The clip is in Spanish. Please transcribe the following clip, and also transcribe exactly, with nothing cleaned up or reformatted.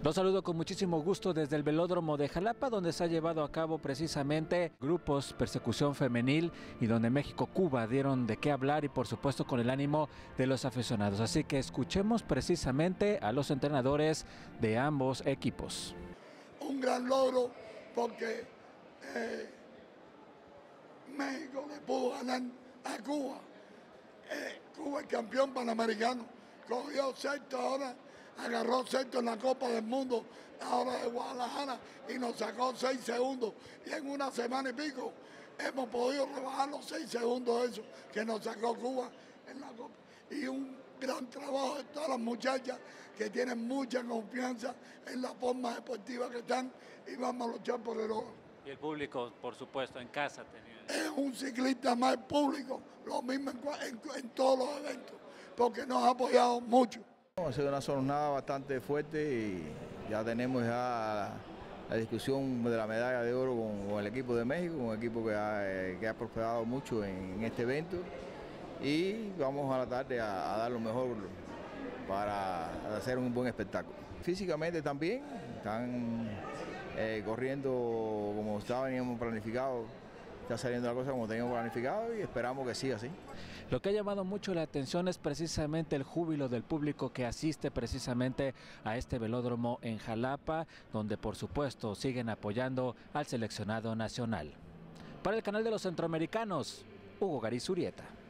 Los saludo con muchísimo gusto desde el velódromo de Jalapa, donde se ha llevado a cabo precisamente grupos persecución femenil y donde México-Cuba dieron de qué hablar y por supuesto con el ánimo de los aficionados. Así que escuchemos precisamente a los entrenadores de ambos equipos. Un gran logro porque eh, México le pudo ganar a Cuba. Eh, Cuba es campeón panamericano, cogió sexto ahora. Agarró sexto en la Copa del Mundo, ahora de Guadalajara, y nos sacó seis segundos. Y en una semana y pico hemos podido rebajar los seis segundos de eso que nos sacó Cuba en la Copa. Y un gran trabajo de todas las muchachas que tienen mucha confianza en la forma deportiva que están y vamos a luchar por el oro. Y el público, por supuesto, en casa tenía. Es un ciclista más público, lo mismo en, en, en todos los eventos, porque nos ha apoyado mucho. Ha sido una jornada bastante fuerte y ya tenemos ya la discusión de la medalla de oro con, con el equipo de México, un equipo que ha, que ha prosperado mucho en, en este evento y vamos a tratar de a, a dar lo mejor para hacer un buen espectáculo. Físicamente también están eh, corriendo como estábamos planificado. Está saliendo la cosa como teníamos planificado y esperamos que siga así. Lo que ha llamado mucho la atención es precisamente el júbilo del público que asiste precisamente a este velódromo en Jalapa, donde por supuesto siguen apoyando al seleccionado nacional. Para el canal de los centroamericanos, Hugo Garizurieta.